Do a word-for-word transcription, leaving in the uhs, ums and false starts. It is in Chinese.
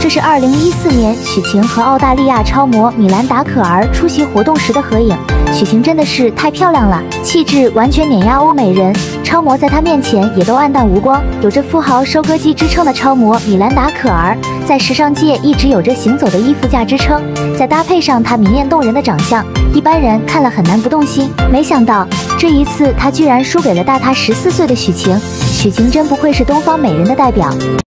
这是二零一四年许晴和澳大利亚超模米兰达可儿出席活动时的合影。许晴真的是太漂亮了，气质完全碾压欧美人，超模在她面前也都黯淡无光。有着富豪收割机之称的超模米兰达可儿，在时尚界一直有着行走的衣服架之称，再搭配上她明艳动人的长相，一般人看了很难不动心。没想到这一次她居然输给了大她十四岁的许晴，许晴真不愧是东方美人的代表。